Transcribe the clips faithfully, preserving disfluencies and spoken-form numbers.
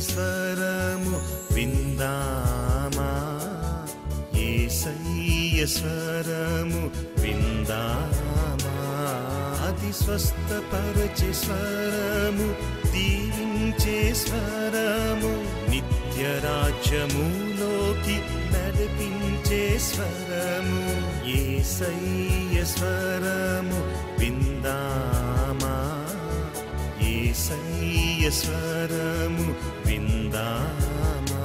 స్వరము విందామా, యేసయ్య స్వరము విందామా. అతి స్వస్థపరచే స్వరము, దీవించే స్వరము, నిత్య రాజ్యములోకి నడిపించే స్వరము. యేసయ్య స్వరము విందామా, యేసయ్య స్వరము విందామా.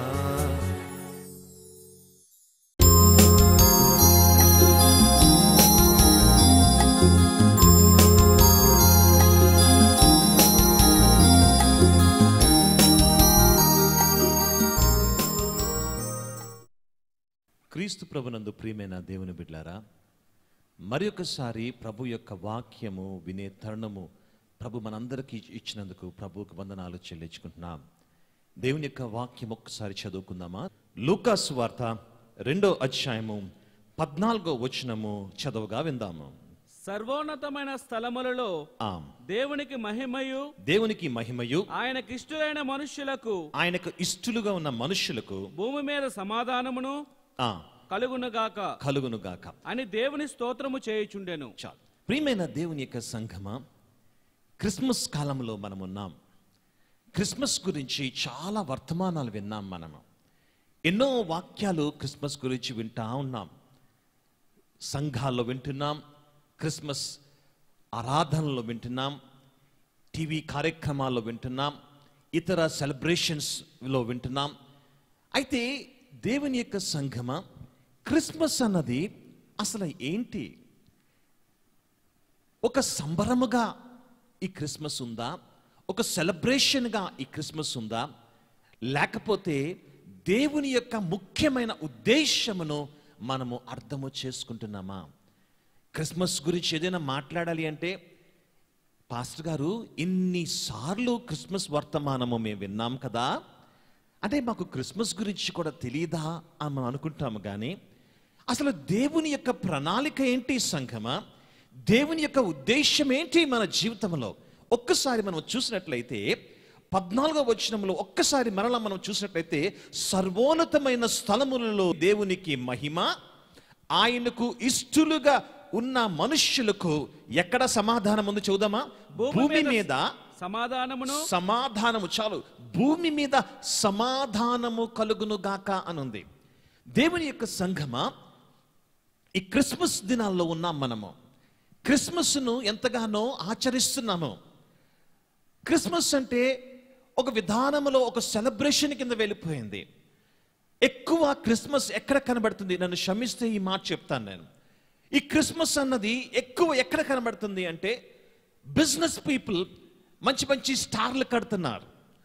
క్రీస్తు ప్రభునందు ప్రియమైన దేవుని బిడ్డలారా, మరి ఒకసారి ప్రభు యొక్క వాక్యము వినే తరుణము ప్రభు మనందరికీ ఇచ్చినందుకు ప్రభువుకు వందనాలు చెల్లించుకుంటున్నాం. దేవుని యొక్క వాక్యం ఒక్కసారి చదువుకుందామా? లూకా సువార్త రెండో అధ్యాయము పద్నాలుగో వచనము చదువుగా విందాము. సర్వోన్నతమైన స్థలములలో దేవునికి మహిమయు, దేవునికి మహిమయు ఆయనకు ఇష్టలైన మనుష్యులకు, ఆయనకు ఇష్టలుగా ఉన్న మనుష్యులకు భూమి మీద సమాధానమును కలుగునుగాక కలుగునుగాక అని దేవుని స్తోత్రము చేయుచుండెను. చాలు. ప్రియమైన దేవుని యొక్క సంఘమా, క్రిస్మస్ కాలంలో మనం ఉన్నాం. క్రిస్మస్ గురించి చాలా వర్తమానాలు విన్నాం. మనము ఎన్నో వాక్యాలు క్రిస్మస్ గురించి వింటా ఉన్నాం. సంఘాల్లో వింటున్నాం, క్రిస్మస్ ఆరాధనలో వింటున్నాం, టీవీ కార్యక్రమాల్లో వింటున్నాం, ఇతర సెలబ్రేషన్స్లో వింటున్నాం. అయితే దేవుని యొక్క సంఘమా, క్రిస్మస్ అన్నది అసలు ఏంటి? ఒక సంబరముగా ఈ క్రిస్మస్ ఉందా? ఒక సెలబ్రేషన్గా ఈ క్రిస్మస్ ఉందా? లేకపోతే దేవుని యొక్క ముఖ్యమైన ఉద్దేశమును మనము అర్థము చేసుకుంటున్నామా? క్రిస్మస్ గురించి ఏదైనా మాట్లాడాలి అంటే, పాస్టర్ గారు ఇన్నిసార్లు క్రిస్మస్ వర్తమానము మేము విన్నాం కదా, అంటే మాకు క్రిస్మస్ గురించి కూడా తెలియదా అని మనం అనుకుంటాము. కానీ అసలు దేవుని యొక్క ప్రణాళిక ఏంటి సంఘమా? దేవుని యొక్క ఉద్దేశం ఏంటి మన జీవితంలో? ఒక్కసారి మనం చూసినట్లయితే పద్నాలుగో వచనంలో ఒక్కసారి మరలా మనం చూసినట్లయితే, సర్వోన్నతమైన స్థలములలో దేవునికి మహిమ, ఆయనకు ఇష్టలుగా ఉన్న మనుష్యులకు ఎక్కడ సమాధానం ఉంది చూద్దామా? భూమి మీద సమాధానమును సమాధానము చాలు భూమి మీద సమాధానము కలుగును గాక అనుంది. దేవుని యొక్క సంఘమా, ఈ క్రిస్మస్ దినాల్లో ఉన్నాం. మనము క్రిస్మస్ను ఎంతగానో ఆచరిస్తున్నాము. క్రిస్మస్ అంటే ఒక విధానములో ఒక సెలబ్రేషన్ కింద వెళ్ళిపోయింది. ఎక్కువ క్రిస్మస్ ఎక్కడ కనబడుతుంది? నన్ను క్షమిస్తే ఈ మాట చెప్తాను నేను. ఈ క్రిస్మస్ అన్నది ఎక్కువ ఎక్కడ కనబడుతుంది అంటే, బిజినెస్ పీపుల్ మంచి మంచి స్టార్లు కడుతున్నారు.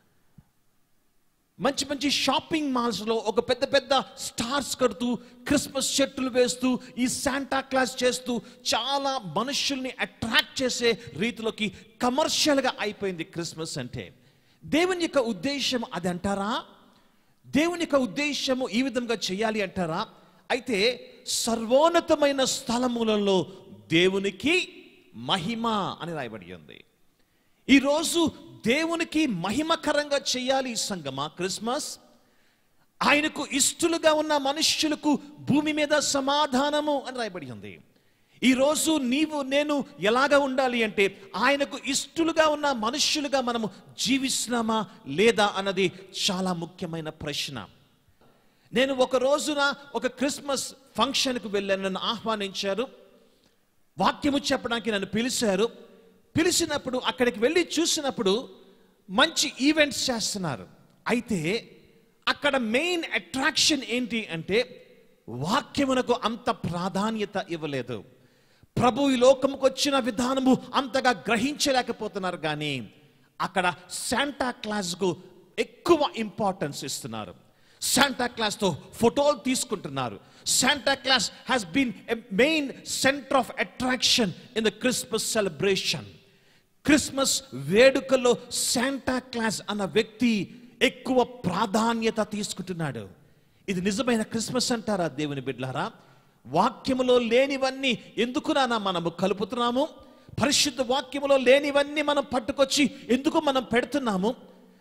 మంచి మంచి షాపింగ్ మాల్స్లో ఒక పెద్ద పెద్ద స్టార్స్ కడుతూ, క్రిస్మస్ చెట్టులు వేస్తూ, ఈ శాంటా క్లాస్ చేస్తూ, చాలా మనుషుల్ని అట్రాక్ట్ చేసే రీతిలోకి కమర్షియల్గా అయిపోయింది క్రిస్మస్ అంటే. దేవుని యొక్క ఉద్దేశం అది అంటారా? దేవుని యొక్క ఉద్దేశము ఈ విధంగా చేయాలి అంటారా? అయితే సర్వోన్నతమైన స్థలములలో దేవునికి మహిమ అని రాయబడి ఉంది. ఈరోజు దేవునికి మహిమకరంగా చేయాలి సంగమా క్రిస్మస్. ఆయనకు ఇష్టలుగా ఉన్న మనుష్యులకు భూమి మీద సమాధానము అని రాయబడి ఉంది. ఈరోజు నీవు నేను ఎలాగా ఉండాలి అంటే, ఆయనకు ఇష్టలుగా ఉన్న మనుష్యులుగా మనము జీవిస్తున్నామా లేదా అన్నది చాలా ముఖ్యమైన ప్రశ్న. నేను ఒక రోజున ఒక క్రిస్మస్ ఫంక్షన్కు వెళ్ళాను. నన్ను ఆహ్వానించారు, వాక్యము చెప్పడానికి నన్ను పిలిచారు. పిలిచినప్పుడు అక్కడికి వెళ్ళి చూసినప్పుడు మంచి ఈవెంట్స్ చేస్తున్నారు. అయితే అక్కడ మెయిన్ అట్రాక్షన్ ఏంటి అంటే, వాక్యమునకు అంత ప్రాధాన్యత ఇవ్వలేదు. ప్రభు ఈ లోకముకు వచ్చిన విధానము అంతగా గ్రహించలేకపోతున్నారు. కానీ అక్కడ శాంటా క్లాస్కు ఎక్కువ ఇంపార్టెన్స్ ఇస్తున్నారు. శాంటా క్లాస్తో ఫోటోలు తీసుకుంటున్నారు. Santa Claus has been a main centre of attraction in the Christmas celebration. Christmas వేడుకల్లో శాంటా క్లాస్ అన్న వ్యక్తి ఎక్కువ ప్రాధాన్యత తీసుకుంటున్నాడు. ఇది నిజమైన క్రిస్మస్ అంటారా దేవుని బిడ్డలారా? వాక్యములో లేనివన్నీ ఎందుకు నానా మనము కలుపుతున్నాము? పరిశుద్ధ వాక్యములో లేనివన్నీ మనం పట్టుకొచ్చి ఎందుకు మనం పెడుతున్నాము?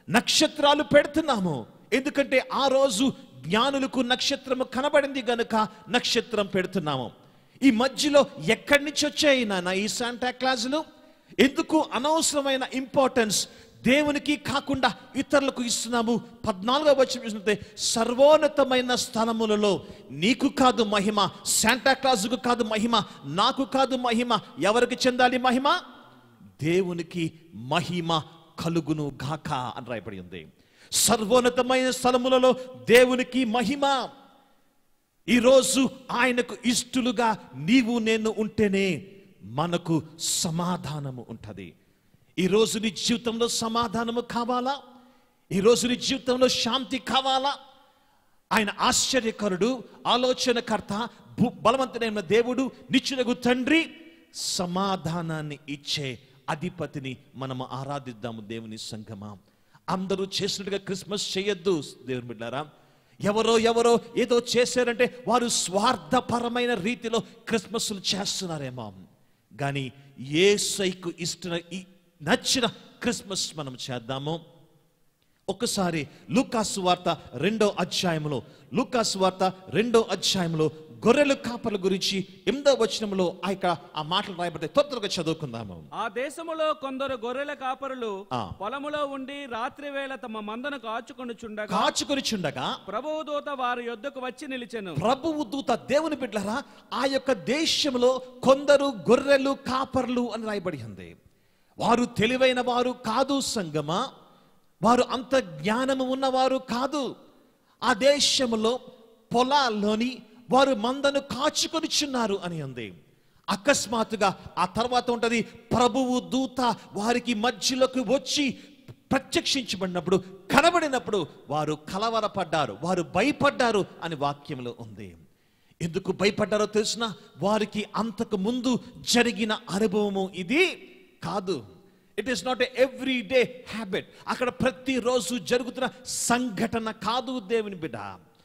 నక్షత్రాలు పెడుతున్నాము. ఎందుకంటే ఆ రోజు జ్ఞానులకు నక్షత్రము కనబడింది గనుక నక్షత్రం పెడుతున్నాము. ఈ మధ్యలో ఎక్కడి నుంచి వచ్చాయి నాన్న ఈ శాంటా క్లాజులు? ఎందుకు అనవసరమైన ఇంపార్టెన్స్ దేవునికి కాకుండా ఇతరులకు ఇస్తున్నాము? పద్నాలుగో వచనం చూసినట్లయితే సర్వోన్నతమైన స్థలములలో నీకు కాదు మహిమ, శాంటా క్లాజుకు కాదు మహిమ, నాకు కాదు మహిమ. ఎవరికి చెందాలి మహిమ? దేవునికి మహిమ కలుగును గాక అని రాయబడి ఉంది. సర్వోన్నతమైన స్థలములలో దేవునికి మహిమ. ఈరోజు ఆయనకు ఇష్టలుగా నీవు నేను ఉంటేనే మనకు సమాధానము ఉంటుంది. ఈరోజు నీ జీవితంలో సమాధానము కావాలా? ఈరోజు నీ జీవితంలో శాంతి కావాలా? ఆయన ఆశ్చర్యకరుడు, ఆలోచనకర్త, బలవంతుడైన దేవుడు, నిత్యుడగు తండ్రి, సమాధానాన్ని ఇచ్చే అధిపతిని మనము ఆరాధిద్దాము. దేవుని సంగమా, అందరూ చేసినట్టుగా క్రిస్మస్ చేయొద్దు దేవుని బిడ్డారా. ఎవరో ఎవరో ఏదో చేశారంటే వారు స్వార్థపరమైన రీతిలో క్రిస్మస్లు చేస్తున్నారేమో, కానీ యేసయ్యకు ఇష్ట నచ్చిన క్రిస్మస్ మనం చేద్దాము. ఒకసారి లూకాసు వార్త రెండో అధ్యాయంలో లూకాసు వార్త రెండో అధ్యాయంలో గొర్రెల కాపర్ల గురించి ఎనిమిదో వచనంలో ఆ మాటలు రాయబడ్డాయి. తొందరగా చదువుకుందాము. ఆ దేశములో కొందరు గొర్రెల కాపరులు పొలములో ఉండి రాత్రి వేళ తమ మందను కాచుకొని చుండగా కాచుకొని చుండగా ప్రభువు దూత వారి యొద్దకు వచ్చి నిలిచెను. ప్రభువు దూత, దేవుని బిడ్డలారా, ఆ యొక్క దేశంలో కొందరు గొర్రెలు కాపర్లు అని రాయబడి ఉంది. వారు తెలివైన వారు కాదు సంగమా, వారు అంత జ్ఞానము ఉన్నవారు కాదు. ఆ దేశంలో పొలాల్లోని వారు మందను కాచుకొని చున్నారు అని ఉంది. అకస్మాత్తుగా ఆ తర్వాత ఉంటది, ప్రభువు దూత వారికి మధ్యలోకి వచ్చి ప్రత్యక్షించబడినప్పుడు, కనబడినప్పుడు వారు కలవరపడ్డారు, వారు భయపడ్డారు అని వాక్యంలో ఉంది. ఎందుకు భయపడ్డారో తెలిసిన? వారికి అంతకు ముందు జరిగిన అనుభవము ఇది కాదు. It is not everyday habit. అక్కడ ప్రతిరోజు జరుగుతున్న సంఘటన కాదు దేవుని బిడ్డ.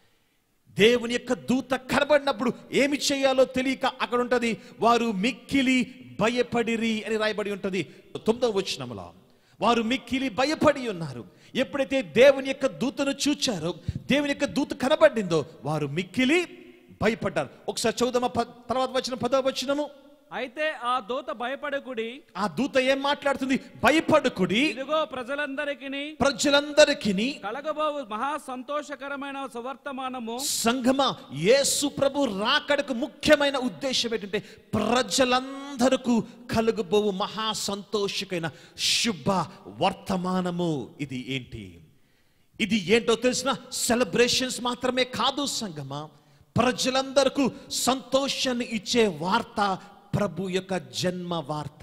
దేవుని యొక్క దూత కనబడినప్పుడు ఏమి చేయాలో తెలియక అక్కడ ఉంటది, వారు మిక్కిలి భయపడిరి అని రాయబడి ఉంటది తొమ్మిదవ వచనంలో. వారు మిక్కిలి భయపడి ఉన్నారు. ఎప్పుడైతే దేవుని యొక్క దూతను చూచారో, దేవుని యొక్క దూత కనబడిందో, వారు మిక్కిలి భయపడ్డారు. ఒకసారి చదువుదామా తర్వాత వచనం, పదవ వచనము. అయితే ఆ దూత భయపడకుడి. ఆ దూత ఏం మాట్లాడుతుంది? భయపడకుడి, ఇదిగో ప్రజలందరికీ ప్రజలందరికీ కలగబోవు మహా సంతోషకరమైన సువర్తమానము. సంగమా, యేసు ప్రభు రాకడకు ముఖ్యమైన ఉద్దేశం ఏంటంటే ప్రజలందరకు కలగబోవు మహా సంతోషకమైన శుభ వర్తమానము. ఇది ఏంటి? ఇది ఏంటో తెలిసిన? సెలబ్రేషన్స్ మాత్రమే కాదు సంగమా, ప్రజలందరకు సంతోషాన్ని ఇచ్చే వార్త ప్రభు యొక్క జన్మ వార్త.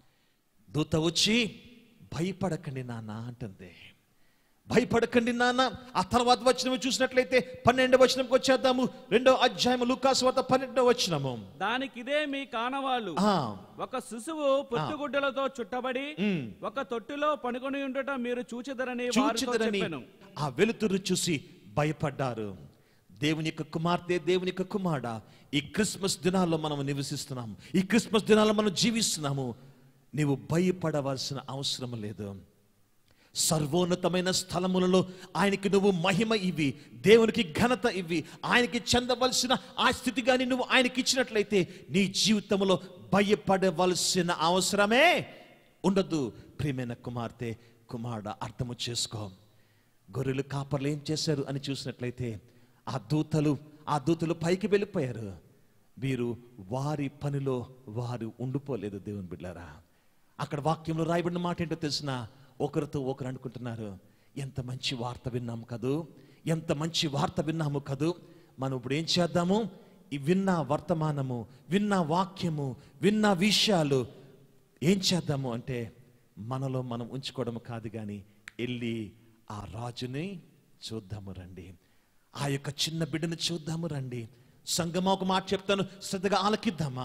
దూత వచ్చి భయపడకండి నాన్న అంటుంది. భయపడకండి నాన్న. ఆ తర్వాత వచనం చూసినట్లయితే పన్నెండవ వచనంకి వచ్చేద్దాము. రెండో అధ్యాయం లూకాసు వార్త పన్నెండవ వచనము. దానికి ఇదే మీ కానవాలు, ఒక శిశువు పొత్తుగుడ్డలతో చుట్టబడి ఒక తొట్టిలో పనుకొని ఉండట మీరు చూచెదరని చూచెదరని ఆ వెలుతురు చూసి భయపడ్డారు. దేవుని యొక్క కుమార్తె, దేవుని యొక్క కుమారుడా, ఈ క్రిస్మస్ దినాల్లో మనం నివసిస్తున్నాము, ఈ క్రిస్మస్ దినాల్లో మనం జీవిస్తున్నాము. నీవు భయపడవలసిన అవసరం లేదు. సర్వోన్నతమైన స్థలములలో ఆయనకి నువ్వు మహిమ ఇవ్వి, దేవునికి ఘనత ఇవ్వి, ఆయనకి చెందవలసిన ఆ స్థితి కానీ నువ్వు ఆయనకి ఇచ్చినట్లయితే నీ జీవితంలో భయపడవలసిన అవసరమే ఉండదు. ప్రియమైన కుమార్తె, కుమారుడా, అర్థము చేసుకో. గొర్రెలు కాపర్లు ఏం చేశారు అని చూసినట్లయితే ఆ దూతలు ఆ దూతలు పైకి వెళ్ళిపోయారు. వీరు వారి పనిలో వారు ఉండిపోలేదు. దేవుని బిడ్డలారా, అక్కడ వాక్యంలో రాయబడిన మాట ఏంటో తెలిసిన? ఒకరితో ఒకరు అనుకుంటున్నారు, ఎంత మంచి వార్త విన్నాము కదూ, ఎంత మంచి వార్త విన్నాము కదూ, మనం ఇప్పుడు ఏం చేద్దాము? ఈ విన్న వర్తమానము, విన్న వాక్యము, విన్న విషయాలు ఏం చేద్దాము అంటే మనలో మనం ఉంచుకోవడం కాదు, కానీ వెళ్ళి ఆ రాజుని చూద్దాము రండి, ఆ యొక్క చిన్న బిడ్డను చూద్దాము రండి. సంగమా, ఒక మాట చెప్తాను, శ్రద్ధగా ఆలకిద్దామా.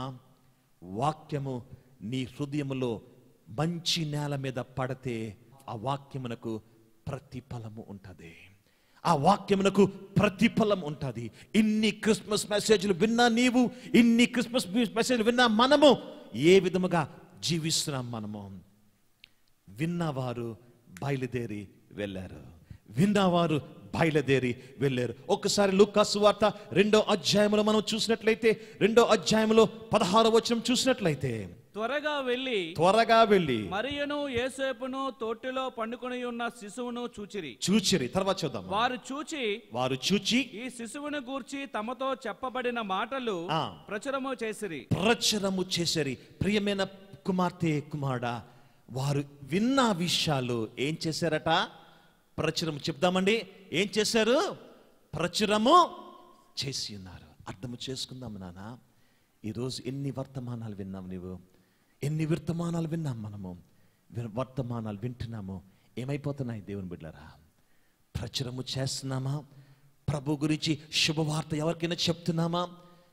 వాక్యము నీ హృదయములో మంచి నేల మీద పడితే ఆ వాక్యమునకు ప్రతిఫలము ఉంటుంది. ఆ వాక్యమునకు ప్రతిఫలం ఉంటుంది. ఇన్ని క్రిస్మస్ మెసేజ్లు విన్నా నీవు, ఇన్ని క్రిస్మస్ మెసేజ్లు విన్నా మనము ఏ విధముగా జీవిస్తున్నాం? మనము విన్నవారు బయలుదేరి వెళ్ళారు. విన్నవారు బయలుదేరి వెళ్ళారు. ఒక్కసారి లూకా సువార్త రెండో అధ్యాయంలో మనం చూసినట్లయితే, రెండో అధ్యాయంలో పదహారో వచనం చూసినట్లయితే, త్వరగా వెళ్ళి త్వరగా వెళ్ళి మరియను యేసేపును తొట్టిలో పండుకొని ఉన్న శిశువును చూచిరి చూచిరి తర్వాత చూద్దాం. వారు చూచి వారు చూచి ఈ శిశువును గూర్చి తమతో చెప్పబడిన మాటలు ఆ. ప్రచురము చేసిరి ప్రచురము చేసరి. ప్రియమైన కుమార్తె కుమారుడా, వారు విన్న విషయాలు ఏం చేశారట? ప్రచురము. చెప్దామండి, ఏం చేశారు? ప్రచురము చేసి ఉన్నారు. అర్థము చేసుకుందాం నాన్న. ఈరోజు ఎన్ని వర్తమానాలు విన్నాం నీవు, ఎన్ని వర్తమానాలు విన్నాం మనము. వర్తమానాలు వింటున్నాము, ఏమైపోతున్నాయి దేవుని బిడ్డలారా? ప్రచురము చేస్తున్నామా? ప్రభు గురించి శుభవార్త ఎవరికైనా చెప్తున్నామా?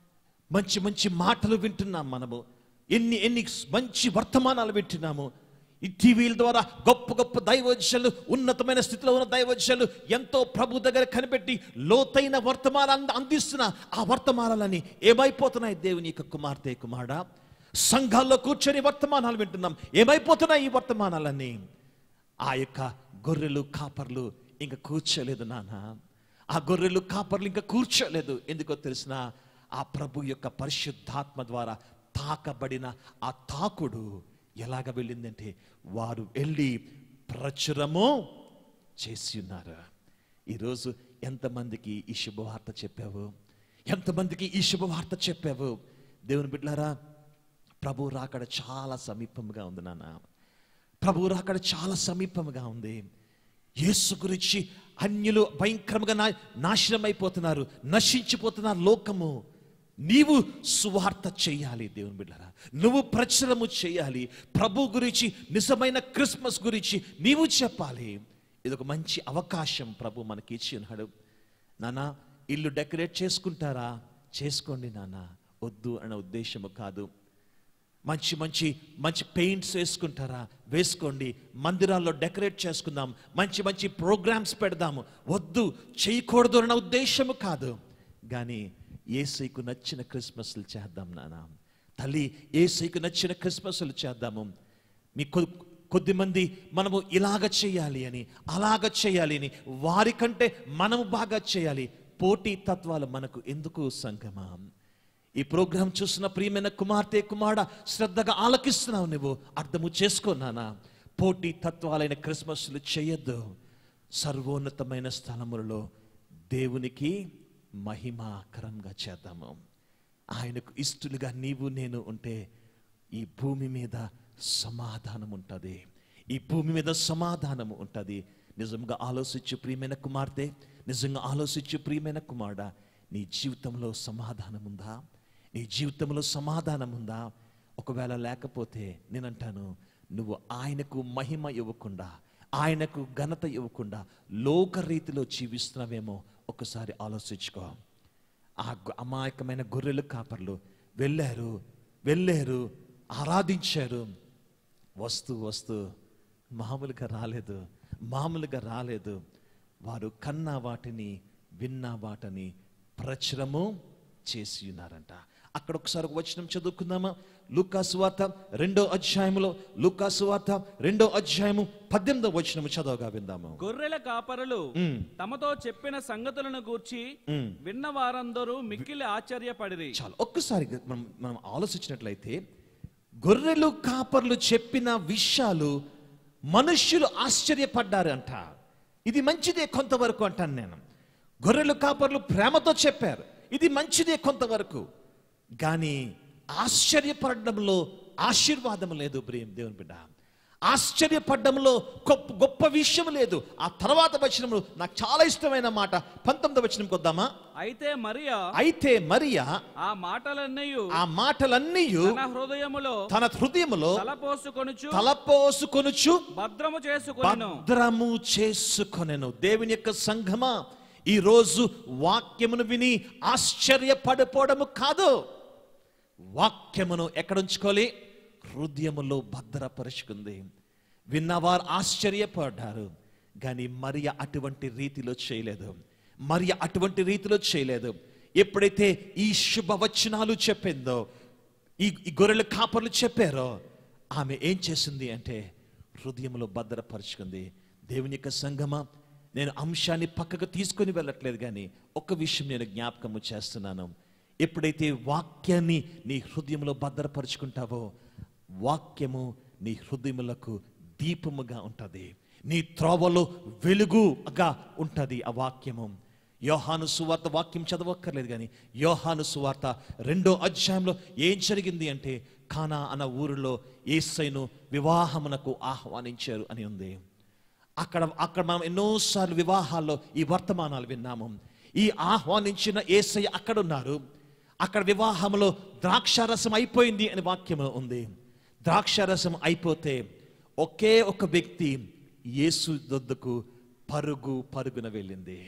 మంచి మంచి మాటలు వింటున్నాం మనము. ఎన్ని ఎన్ని మంచి వర్తమానాలు వింటున్నాము. ఈ టీవీల ద్వారా గొప్ప గొప్ప దైవజనులు, ఉన్నతమైన స్థితిలో ఉన్న దైవజనులు ఎంతో ప్రభు దగ్గర కనిపెట్టి లోతైన వర్తమానాన్ని అందిస్తున్న ఆ వర్తమానాలని ఏమైపోతున్నాయి దేవుని యొక్క కుమార్తె కుమారుడా? సంఘాల్లో కూర్చొని వర్తమానాలు వింటున్నాం, ఏమైపోతున్నాయి ఈ వర్తమానాలన్నీ? ఆ యొక్క గొర్రెలు కాపర్లు ఇంకా కూర్చోలేదు నాన్న. ఆ గొర్రెలు కాపర్లు ఇంకా కూర్చోలేదు. ఎందుకో తెలిసిన, ఆ ప్రభు యొక్క పరిశుద్ధాత్మ ద్వారా తాకబడిన ఆ తాకుడు ఎలాగ వెళ్ళిందంటే, వారు వెళ్ళి ప్రచురము చేసి ఉన్నారు. ఈరోజు ఎంతమందికి ఈ శుభవార్త చెప్పావు? ఎంతమందికి ఈ శుభవార్త చెప్పావు? దేవుని బిడ్డలారా, ప్రభు రాకడ చాలా సమీపంగా ఉంది నాన్న. ప్రభు రాకడ చాలా సమీపంగా ఉంది. యేసు గురించి అన్యులు భయంకరంగా నా నాశనం అయిపోతున్నారు, నశించిపోతున్నారు లోకము. నీవు సువార్త చేయాలి దేవుని బిడ్డలారా, నువ్వు ప్రచురము చేయాలి. ప్రభు గురించి, నిజమైన క్రిస్మస్ గురించి నీవు చెప్పాలి. ఇది ఒక మంచి అవకాశం ప్రభు మనకి ఇచ్చి ఉన్నాడు. నాన్న, ఇల్లు డెకరేట్ చేసుకుంటారా? చేసుకోండి నాన్న, వద్దు అనే ఉద్దేశము కాదు. మంచి మంచి మంచి పెయింట్స్ వేసుకుంటారా? వేసుకోండి. మందిరాల్లో డెకరేట్ చేసుకుందాం, మంచి మంచి ప్రోగ్రామ్స్ పెడదాము, వద్దు చేయకూడదు అన్న ఉద్దేశము కాదు. కానీ యేసుకు నచ్చిన క్రిస్మస్లు చేద్దాం నాన్న. తల్లి, యేసుకు నచ్చిన క్రిస్మస్లు చేద్దాము. మీ కొద్దిమంది మనము ఇలాగ చేయాలి అని, అలాగ చేయాలి అని, వారికంటే మనము బాగా చేయాలి. పోటీ తత్వాలు మనకు ఎందుకు సంగమా? ఈ ప్రోగ్రాం చూసిన ప్రియమైన కుమార్తె కుమారుడా, శ్రద్ధగా ఆలకిస్తున్నావు నువ్వు, అర్థము చేసుకున్నానా? పోటీ తత్వాలైన క్రిస్మస్లు చేయొద్దు. సర్వోన్నతమైన స్థలములలో దేవునికి మహిమాకరంగా చేద్దాము. ఆయనకు ఇష్టలుగా నీవు నేను ఉంటే ఈ భూమి మీద సమాధానం ఉంటుంది. ఈ భూమి మీద సమాధానము ఉంటుంది. నిజంగా ఆలోచించు ప్రియమైన కుమార్తె, నిజంగా ఆలోచించు ప్రియమైన కుమారుడా, నీ జీవితంలో సమాధానం ఉందా? నీ జీవితంలో సమాధానం ఉందా? ఒకవేళ లేకపోతే నేనంటాను, నువ్వు ఆయనకు మహిమ ఇవ్వకుండా, ఆయనకు ఘనత ఇవ్వకుండా లోకరీతిలో జీవిస్తున్నావేమో ఒకసారి ఆలోచించుకో. ఆ అమాయకమైన గొర్రెలు కాపర్లు వెళ్ళారు వెళ్ళారు ఆరాధించారు. వస్తూ వస్తూ మామూలుగా రాలేదు, మామూలుగా రాలేదు. వారు కన్న వాటిని, విన్న వాటిని ప్రచురము చేసి ఉన్నారంట. అక్కడ ఒకసారి ఒక వచనం చదువుకుందామా? లూకా సువార్త రెండో అధ్యాయములో, లూకా సువార్త రెండో అధ్యాయము పద్దెనిమిదో వచనము చదవగా విందాము. గొర్రెల కాపరులు తమతో చెప్పిన సంగతులను గూర్చి విన్న వారందరూ మిక్కిలి ఆశ్చర్యపడిరి. చాలా ఒక్కసారి మనం మనం ఆలోచించినట్లయితే, గొర్రెలు కాపర్లు చెప్పిన విషయాలు మనుష్యులు ఆశ్చర్యపడ్డారు అంట. ఇది మంచిదే కొంతవరకు అంటాను నేను. గొర్రెలు కాపర్లు ప్రేమతో చెప్పారు, ఇది మంచిదే కొంతవరకు. కానీ ఆశ్చర్యపడడంలో ఆశీర్వాదం లేదు ప్రియం దేవుని బిడ్డ. ఆశ్చర్యపడడంలో గొప్ప గొప్ప విషయం లేదు. ఆ తర్వాత వచనంలో నాకు చాలా ఇష్టమైన మాట, పంతొమ్మిదో వచనంకి వద్దామా? అయితే మరియా అయితే మరియా ఆ మాటలన్నీ ఆ మాటలన్నీ తన హృదయములో తన హృదయములో తలపోసుకొనుచు తలపోసుకొనుచు భద్రము చేసుకొనెను భద్రము చేసుకొనెను. దేవుని యొక్క సంఘమా, ఈ రోజు వాక్యమును విని ఆశ్చర్యపడిపోవడము కాదు, వాక్యమును ఎక్కడ ఉంచుకోవాలి? హృదయములో భద్రపరుచుకుంది. విన్నవారు ఆశ్చర్యపడ్డారు. కానీ మరియ అటువంటి రీతిలో చేయలేదు. మరియ అటువంటి రీతిలో చేయలేదు. ఎప్పుడైతే ఈ శుభవచనాలు చెప్పిందో, ఈ గొర్రెల కాపర్లు చెప్పారో, ఆమె ఏం చేసింది అంటే హృదయంలో భద్రపరుచుకుంది. దేవుని యొక్క సంగమా, నేను అంశాన్ని పక్కకు తీసుకొని వెళ్ళట్లేదు, కానీ ఒక్క విషయం నేను జ్ఞాపకము చేస్తున్నాను. ఎప్పుడైతే వాక్యాన్ని నీ హృదయంలో భద్రపరుచుకుంటావో, వాక్యము నీ హృదయములకు దీపముగా ఉంటుంది, నీ త్రోవలో వెలుగుగా ఉంటుంది ఆ వాక్యము. యోహాను సువార్త వాక్యం చదవక్కర్లేదు, కానీ యోహాను సువార్త రెండో అధ్యాయంలో ఏం జరిగింది అంటే, కానా అన్న ఊరిలో యేసయ్యను వివాహమునకు ఆహ్వానించారు అని ఉంది. అక్కడ అక్కడ మనం ఎన్నోసార్లు వివాహాల్లో ఈ వర్తమానాలు విన్నాము. ఈ ఆహ్వానించిన యేసయ్య అక్కడ ఉన్నారు. అక్కడ వివాహంలో ద్రాక్షారసం అయిపోయింది అని వాక్యం ఉంది. ద్రాక్షారసం అయిపోతే ఒకే ఒక వ్యక్తి యేసు యొద్దకు పరుగు పరుగున వెళ్ళింది.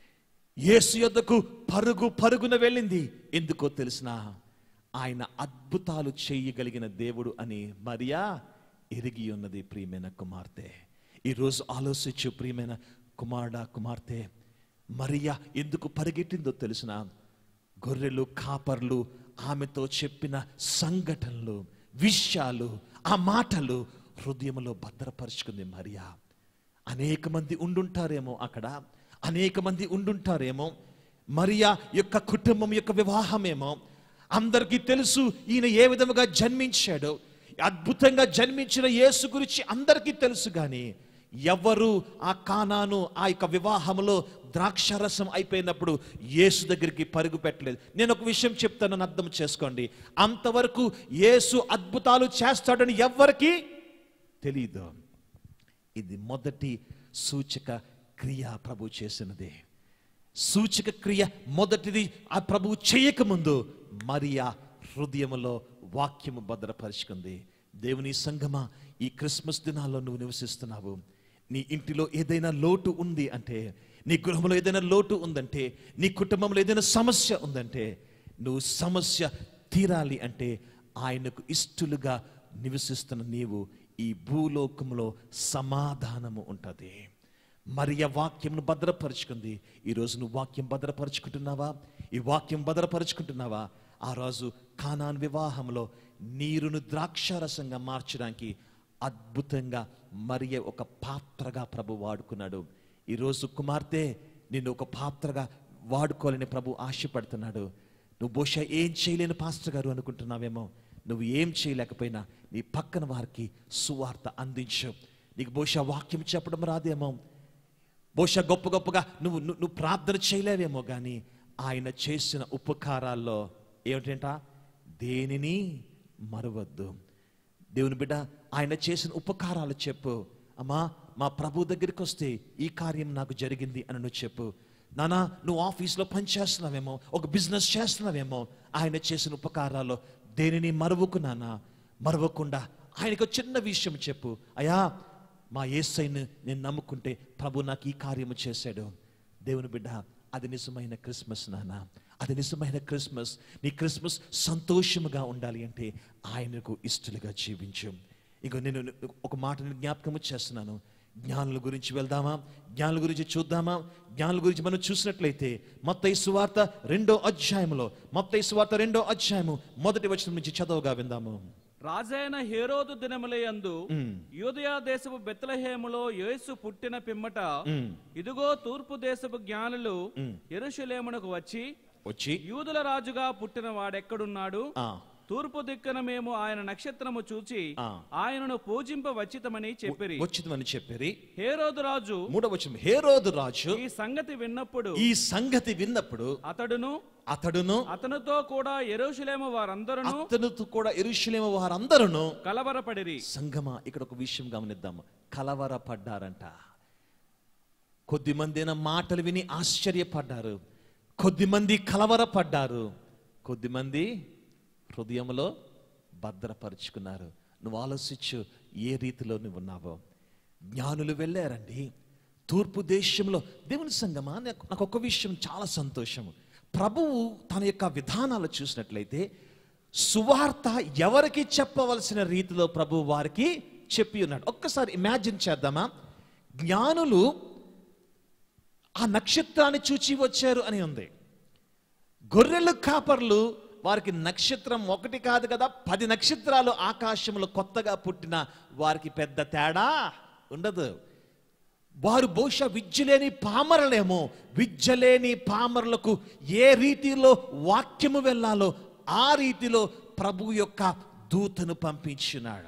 యేసు యొద్దకు పరుగు పరుగున వెళ్ళింది. ఎందుకో తెలిసిన, ఆయన అద్భుతాలు చేయగలిగిన దేవుడు అని మరియా ఎరిగి ఉన్నది. ప్రియమైన కుమార్తె, ఈరోజు ఆలోచించు ప్రియమైన కుమారుడా, కుమార్తె, మరియా ఎందుకు పరిగెట్టిందో తెలిసిన, గొర్రెలు కాపర్లు ఆమెతో చెప్పిన సంఘటనలు, విషయాలు, ఆ మాటలు హృదయంలో భద్రపరుచుకుంది మరియా. అనేక మంది ఉండుంటారేమో అక్కడ, అనేక మంది ఉండుంటారేమో. మరియా యొక్క కుటుంబం యొక్క వివాహమేమో. అందరికీ తెలుసు ఈయన ఏ విధముగా జన్మించాడో. అద్భుతంగా జన్మించిన యేసు గురించి అందరికీ తెలుసు, కానీ ఎవరు ఆ కానాను ఆ యొక్క వివాహంలో ద్రాక్షరసం అయిపోయినప్పుడు యేసు దగ్గరికి పరుగు పెట్టలేదు. నేను ఒక విషయం చెప్తానని అర్థం చేసుకోండి. అంతవరకు యేసు అద్భుతాలు చేస్తాడని ఎవ్వరికీ తెలీదు. ఇది మొదటి సూచక క్రియ ప్రభు చేసినది. సూచక క్రియ మొదటిది ఆ ప్రభు చేయకముందు మరియా హృదయములో వాక్యము భద్రపరుచుకుంది. దేవుని సంగమా, ఈ క్రిస్మస్ దినాల్లో నువ్వు నివసిస్తున్నావు. నీ ఇంటిలో ఏదైనా లోటు ఉంది అంటే, నీ గృహంలో ఏదైనా లోటు ఉందంటే, నీ కుటుంబంలో ఏదైనా సమస్య ఉందంటే, నువ్వు సమస్య తీరాలి అంటే ఆయనకు ఇష్టలుగా నివసిస్తున్న నీవు ఈ భూలోకంలో సమాధానము ఉంటుంది. మరియ వాక్యంను భద్రపరుచుకుంది. ఈరోజు నువ్వు వాక్యం భద్రపరుచుకుంటున్నావా? ఈ వాక్యం భద్రపరుచుకుంటున్నావా? ఆ రోజు కానాన్ వివాహంలో నీరును ద్రాక్షారసంగా మార్చడానికి అద్భుతంగా మరియ ఒక పాత్రగా ప్రభు వాడుకున్నాడు. ఈరోజు కుమార్తె, నిన్ను ఒక పాత్రగా వాడుకోవాలని ప్రభు ఆశపడుతున్నాడు. నువ్వు బహుశా ఏం చేయలేని పాస్టర్ గారు అనుకుంటున్నావేమో. నువ్వు ఏం చేయలేకపోయినా నీ పక్కన వారికి సువార్త అందించు. నీకు బహుశా వాక్యం చెప్పడం రాదేమో, బహుశా గొప్ప గొప్పగా నువ్వు నువ్వు ప్రార్థన చేయలేవేమో, కానీ ఆయన చేసిన ఉపకారాల్లో ఏమిటంట, దేనిని మరవద్దు. దేవుని బిడ్డ, ఆయన చేసిన ఉపకారాలు చెప్పు. అమ్మా, మా ప్రభు దగ్గరికి వస్తే ఈ కార్యం నాకు జరిగింది అని నువ్వు చెప్పు. నానా, నువ్వు ఆఫీస్లో పని చేస్తున్నావేమో, ఒక బిజినెస్ చేస్తున్నావేమో, ఆయన చేసిన ఉపకారాల్లో దేనిని మరవకు నాన్న. మరవకుండా ఆయనకు చిన్న విషయం చెప్పు. అయ్యా, మా యేసయ్యను నేను నమ్ముకుంటే ప్రభు నాకు ఈ కార్యము చేశాడు. దేవుని బిడ్డ, అది నిజమైన క్రిస్మస్ నాన్న, అది నిజమైన క్రిస్మస్. నీ క్రిస్మస్ సంతోషముగా ఉండాలి అంటే ఆయనకు ఇష్టలుగా జీవించు. ఇక నేను ఒక మాటను జ్ఞాపకము చేస్తున్నాను. జ్ఞానుల గురించి వెళ్దామా? జ్ఞానుల గురించి చూద్దామా? జ్ఞానుల గురించి మనం చూసినట్లయితే మత్తయి సువార్త రెండో అధ్యాయంలో, మత్తయి సువార్త రెండో అధ్యాయము మొదటి వచనం నుంచి చదవగా విందాము. రాజైన హేరోదు దినములయందు యూదయా దేశపు బెత్లెహేములో యేసు పుట్టిన పిమ్మట ఇదిగో తూర్పు దేశపు జ్ఞానులు యెరూషలేమునకు వచ్చి వచ్చి యూదుల రాజుగా పుట్టిన వాడెక్కడున్నాడు? తూర్పు దిక్కున మేము ఆయన నక్షత్రము చూచి ఆయనను పూజింప వచ్చితమని చెప్పిరి వచ్చితమని చెప్పిరి హేరోదు రాజు మూడవ వచనం, హేరోదు రాజు ఈ సంగతి విన్నప్పుడు ఈ సంగతి విన్నప్పుడు అతడును అతడును అతనితో కూడా యెరూషలేము వారందరూ అతనితో కూడా యెరూషలేము వారందరూ కలవరపడిరి. సంగమా, ఇక్కడ ఒక విషయం గమనిద్దాం. కలవరపడ్డారంట. కొద్దిమంది మాటలు విని ఆశ్చర్యపడ్డారు, కొద్దిమంది కలవరపడ్డారు, కొద్దిమంది హృదయంలో భద్రపరుచుకున్నారు. నువ్వు ఆలోచించు, ఏ రీతిలో నువ్వు ఉన్నావో. జ్ఞానులు వెళ్ళారండి తూర్పు దేశంలో. దేవుని సంగమా, నాకు ఒక విషయం చాలా సంతోషం. ప్రభువు తన యొక్క విధానాలు చూసినట్లయితే సువార్త ఎవరికి చెప్పవలసిన రీతిలో ప్రభు వారికి చెప్పి ఉన్నాడు. ఒక్కసారి ఇమాజిన్ చేద్దామా? జ్ఞానులు ఆ నక్షత్రాన్ని చూచి వచ్చారు అని ఉంది. గొర్రెలు కాపర్లు వారికి నక్షత్రం ఒకటి కాదు కదా, పది నక్షత్రాలు ఆకాశంలో కొత్తగా పుట్టిన వారికి పెద్ద తేడా ఉండదు. వారు బహుశా విద్య లేని పామరులేమో. విద్య లేని పామరులకు ఏ రీతిలో వాక్యము వెళ్ళాలో ఆ రీతిలో ప్రభు యొక్క దూతను పంపించున్నాడు.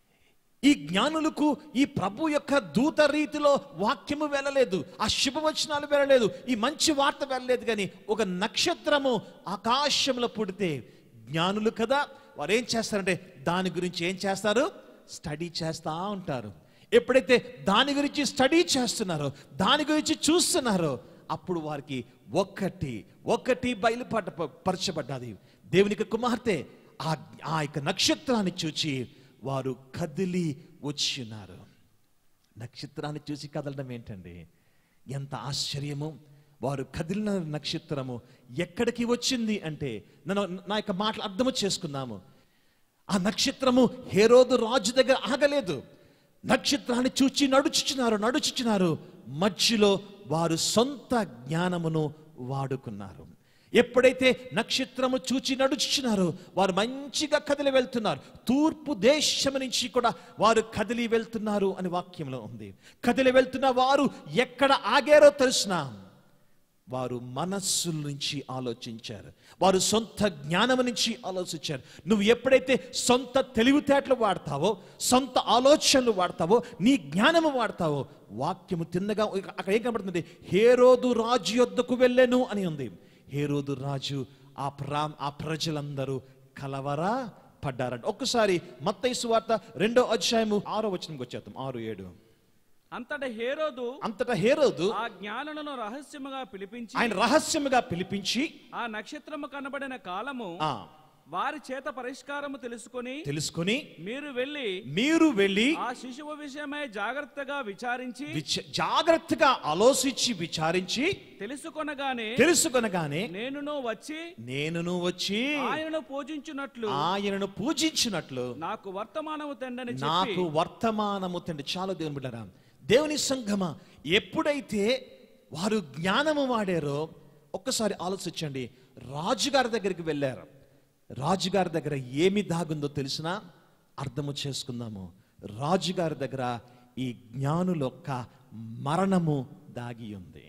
ఈ జ్ఞానులకు ఈ ప్రభు యొక్క దూత రీతిలో వాక్యము వెళ్ళలేదు, ఆ శుభవచనాలు వెళ్ళలేదు, ఈ మంచి వార్త వెళ్ళలేదు. కానీ ఒక నక్షత్రము ఆకాశంలో పుడితే జ్ఞానులు కదా, వారు ఏం చేస్తారంటే దాని గురించి ఏం చేస్తారు? స్టడీ చేస్తూ ఉంటారు. ఎప్పుడైతే దాని గురించి స్టడీ చేస్తున్నారో, దాని గురించి చూస్తున్నారో, అప్పుడు వారికి ఒక్కటి ఒక్కటి బయలుపడ పరచబడ్డది. దేవునికి కుమార్తె ఆ ఆ యొక్క నక్షత్రాన్ని చూచి వారు కదిలి వచ్చినారు. నక్షత్రాన్ని చూసి కదలడం ఏంటండి? ఎంత ఆశ్చర్యము! వారు కదిలిన నక్షత్రము ఎక్కడికి వచ్చింది అంటే, నన్ను నా యొక్క మాటలు అర్థము చేసుకున్నాము. ఆ నక్షత్రము హేరోదు రాజు దగ్గర ఆగలేదు. నక్షత్రాన్ని చూచి నడుచుచున్నారు నడుచుచున్నారు మధ్యలో వారు సొంత జ్ఞానమును వాడుకున్నారు. ఎప్పుడైతే నక్షత్రము చూచి నడుచుచున్నారో వారు మంచిగా కదిలి వెళ్తున్నారు. తూర్పు దేశం నుంచి కూడా వారు కదిలి వెళ్తున్నారు అని వాక్యంలో ఉంది. కదిలి వెళ్తున్న వారు ఎక్కడ ఆగారో తెలుసునా? వారు మనస్సు నుంచి ఆలోచించారు, వారు సొంత జ్ఞానం నుంచి ఆలోచించారు. నువ్వు ఎప్పుడైతే సొంత తెలివితేటలు వాడతావో, సొంత ఆలోచనలు వాడతావో, నీ జ్ఞానము వాడతావో, వాక్యము తిన్నగా అక్కడ ఏం కనబడుతుంది? హేరోదు రాజు యొద్దకు వెళ్ళెను అని ఉంది. హేరోదు రాజు ఆ ప్రా ఆ ప్రజలందరూ కలవరా పడ్డారంట. ఒక్కసారి మత్తయి సువార్త రెండో అధ్యాయము ఆరో వచనంకి వచ్చేద్దాం. ఆరు ఏడు. అంతటా హేరోదు అంతటా హేరోదు ఆ జ్ఞానులను రహస్యముగా పిలిపించి ఆయన రహస్యముగా పిలిపించి ఆ నక్షత్రము కనబడిన కాలము ఆ వారి చేత పరిష్కారము తెలుసుకొని తెలుసుకొని మీరు వెళ్ళి మీరు వెళ్ళి ఆ శిశువు విషయమై జాగ్రత్తగా విచారించి జాగ్రత్తగా ఆలోచించి విచారించి తెలుసుకొనగానే తెలుసుకొనగానే నేనును వచ్చి నేనును వచ్చి ఆయనను పూజించున్నట్లు ఆయనను పూజించినట్లు నాకు వర్తమానము తెండని నాకు వర్తమానము తెండి. చాలా దేవుని బిడ్డరా, దేవుని సంఘమా, ఎప్పుడైతే వారు జ్ఞానము వాడారో ఒక్కసారి ఆలోచించండి. రాజుగారి దగ్గరికి వెళ్ళారు. రాజుగారి దగ్గర ఏమి దాగుందో తెలిసినా అర్థము చేసుకుందాము. రాజుగారి దగ్గర ఈ జ్ఞానుల యొక్క మరణము దాగి ఉంది.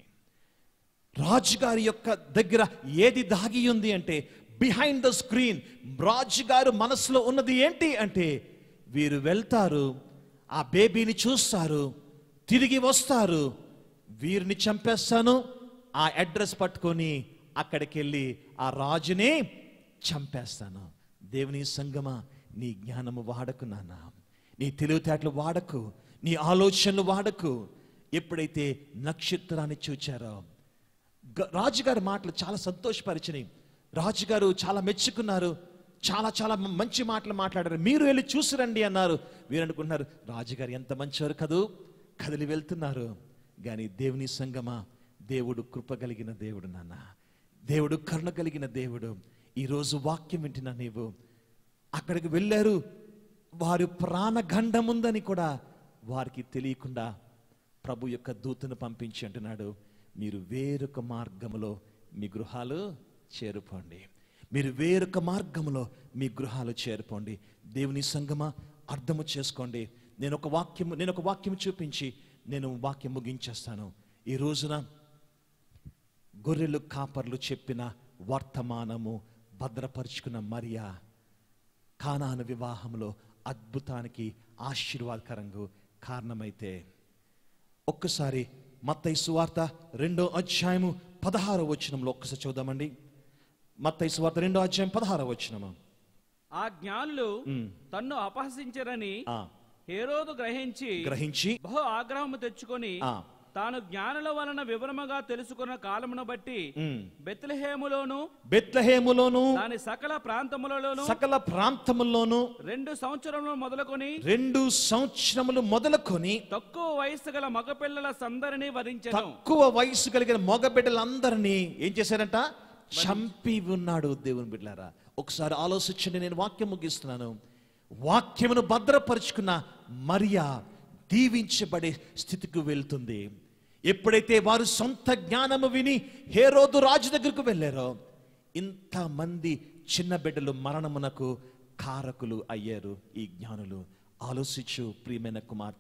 రాజుగారి యొక్క దగ్గర ఏది దాగి ఉంది అంటే, బిహైండ్ ద స్క్రీన్ రాజుగారు మనసులో ఉన్నది ఏంటి అంటే, వీరు వెళ్తారు, ఆ బేబీని చూస్తారు, తిరిగి వస్తారు, వీరిని చంపేస్తాను, ఆ అడ్రస్ పట్టుకొని అక్కడికి వెళ్ళి ఆ రాజుని చంపేస్తాను. దేవుని సంగమా, నీ జ్ఞానము వాడకు నాన్న, నీ తెలివితేటలు వాడకు, నీ ఆలోచనలు వాడకు. ఎప్పుడైతే నక్షత్రాన్ని చూచారో, రాజుగారి మాటలు చాలా సంతోషపరిచినాయి. రాజుగారు చాలా మెచ్చుకున్నారు, చాలా చాలా మంచి మాటలు మాట్లాడారు. మీరు వెళ్ళి చూసిరండి అన్నారు. వీరు అనుకుంటున్నారు, రాజుగారు ఎంత మంచివారు కదూ, కదిలి వెళ్తున్నారు. కానీ దేవుని సంగమా, దేవుడు కృప కలిగిన దేవుడు నాన్న, దేవుడు కరుణ కలిగిన దేవుడు. ఈరోజు వాక్యం వింటున్నా నీవు, అక్కడికి వెళ్ళారు, వారు ప్రాణగండం ఉందని కూడా వారికి తెలియకుండా ప్రభు యొక్క దూతను పంపించి అంటున్నాడు, మీరు వేరొక మార్గములో మీ గృహాలు చేరుకోండి, మీరు వేరొక మార్గములో మీ గృహాలు చేరుకోండి. దేవుని సంగమా, అర్థము చేసుకోండి. నేను ఒక వాక్యము నేను ఒక వాక్యం చూపించి నేను వాక్యం ముగించేస్తాను. ఈ రోజున గొర్రెలు కాపర్లు చెప్పిన వర్తమానము భద్రపరుచుకున్న మరియా కానాను వివాహంలో అద్భుతానికి ఆశీర్వాదకరంగా కారణమైతే, ఒక్కసారి మత్తయి సువార్త రెండో అధ్యాయము పదహారో వచనంలో ఒక్కసారి చూద్దామండి. మత్తయి సువార్త రెండో అధ్యాయం పదహారో వచనము. ఆ జ్ఞానులు తన్ను అపహసించరని ఆ హేరోదు గ్రహించి గ్రహించి బహు ఆగ్రహము తెచ్చుకొని ఆ తాను జ్ఞానుల వలన వివరముగా తెలుసుకున్న కాలమును బట్టి బెత్లెహేములోను బెత్లెహేములోను దాని సకల ప్రాంతములలోను సకల ప్రాంతముల్లోను రెండు సంవత్సరములు మొదలుకొని రెండు సంవత్సరములు మొదలుకొని తక్కువ వయసు గల మగపిల్లల సందరిని వధించెను. తక్కువ వయసు కలిగిన మగ బిడ్డలందరినీ ఏం చేశారంట? చంపి ఉన్నాడు. దేవుని బిడ్డలారా, ఒకసారి ఆలోచించండి. నేను వాక్యం ముగిస్తున్నాను. వాక్యమును భద్రపరుచుకున్న మరియా దీవించబడే స్థితికి వెళ్తుంది. ఎప్పుడైతే వారు సొంత జ్ఞానము విని హేరోదు రాజు దగ్గరకు వెళ్ళారో, ఇంతమంది చిన్న బిడ్డలు మరణమునకు కారకులు అయ్యారు ఈ జ్ఞానులు. ఆలోచించు ప్రియమైన కుమార్తె,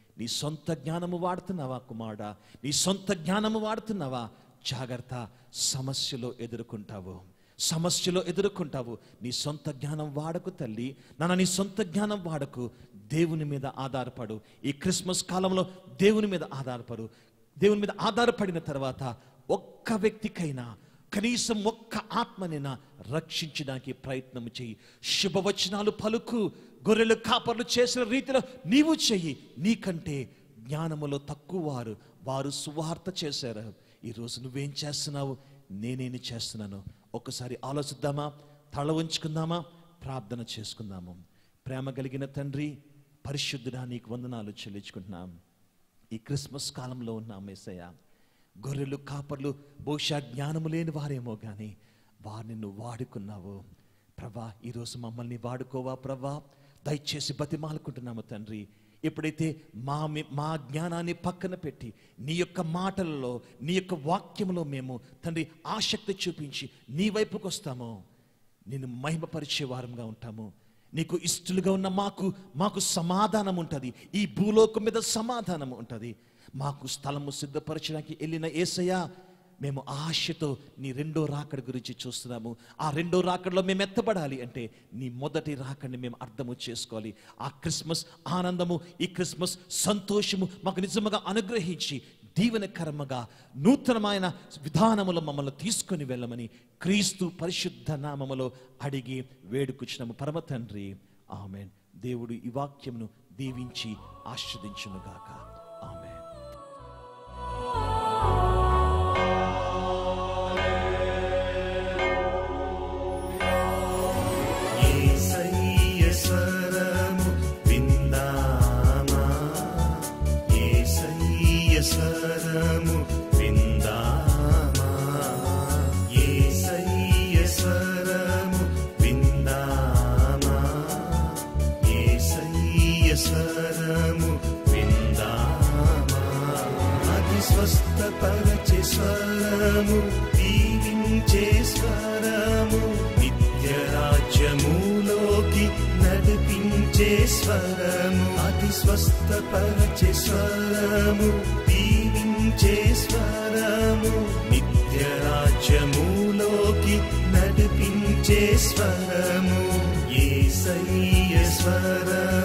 నీ సొంత జ్ఞానము వాడుతున్నావా కుమారుడా? నీ సొంత జ్ఞానము వాడుతున్నావా? జాగ్రత్త, సమస్యలో ఎదుర్కొంటావు, సమస్యలో ఎదుర్కొంటావు. నీ సొంత జ్ఞానం వాడకు తల్లి, నాన్న నీ సొంత జ్ఞానం వాడకు. దేవుని మీద ఆధారపడు. ఈ క్రిస్మస్ కాలంలో దేవుని మీద ఆధారపడు. దేవుని మీద ఆధారపడిన తర్వాత ఒక్క వ్యక్తికైనా, కనీసం ఒక్క ఆత్మనైనా రక్షించడానికి ప్రయత్నం చెయ్యి. శుభవచనాలు పలుకు. గొర్రెలు కాపర్లు చేసిన రీతిలో నీవు చెయ్యి. నీకంటే జ్ఞానములో తక్కువ వారు వారు సువార్త చేశారు. ఈరోజు నువ్వేం చేస్తున్నావు? నేనేం చేస్తున్నాను? ఒకసారి ఆలోచిద్దామా? తల ఉంచుకుందామా? ప్రార్థన చేసుకుందాము. ప్రేమ కలిగిన తండ్రి, పరిశుద్ధుడా, నీకు వందనాలు చెల్లించుకుంటున్నాం. ఈ క్రిస్మస్ కాలంలో ఉన్నాం యేసయ్య. గొర్రెలు కాపర్లు బహుశా జ్ఞానము లేని వారేమో కానీ వారిని నువ్వు వాడుకున్నావు ప్రభా. ఈరోజు మమ్మల్ని వాడుకోవా ప్రభా? దయచేసి బతిమాలుకుంటున్నాము తండ్రి. ఎప్పుడైతే మా మా జ్ఞానాన్ని పక్కన పెట్టి నీ యొక్క మాటలలో, నీ యొక్క వాక్యంలో మేము తండ్రి ఆసక్తి చూపించి నీ వైపుకు వస్తామో, నిన్ను మహిమపరిచే వారంగా ఉంటాము. నీకు ఇష్టలుగా ఉన్న మాకు మాకు సమాధానం ఉంటుంది. ఈ భూలోకం మీద సమాధానం ఉంటుంది. మాకు స్థలము సిద్ధపరచడానికి వెళ్ళిన యేసయ్య, మేము ఆశతో నీ రెండో రాకడ గురించి చూస్తున్నాము. ఆ రెండో రాకడలో మేము ఎత్తబడాలి అంటే నీ మొదటి రాకడిని మేము అర్థము చేసుకోవాలి. ఆ క్రిస్మస్ ఆనందము, ఈ క్రిస్మస్ సంతోషము మాకు నిజముగా అనుగ్రహించి దీవెనకరముగా నూతనమైన విధానములో మమ్మల్ని తీసుకొని వెళ్ళమని క్రీస్తు పరిశుద్ధ నామములో అడిగి వేడుకుచున్నాము పరమ తండ్రి, ఆమేన్. దేవుడు ఈ వాక్యమును దీవించి ఆశీర్వదించునుగాక. ఆమేన్. స్వరము విందామా, యేసయ్య స్వరము విందామా, యేసయ్య స్వరము విందామా, యేసయ్య స్వరము విందామా. అది స్వస్థపరచే స్వరము, దీవించే స్వరము, నిత్యరాజ్యములోకి నడిపించే స్వరము. అది స్వస్థపరచే స్వరము, దీవించే స్వరము, నిత్యరాజ్యములోకి నడిపించే స్వరము. యేసయ్య స్వరము.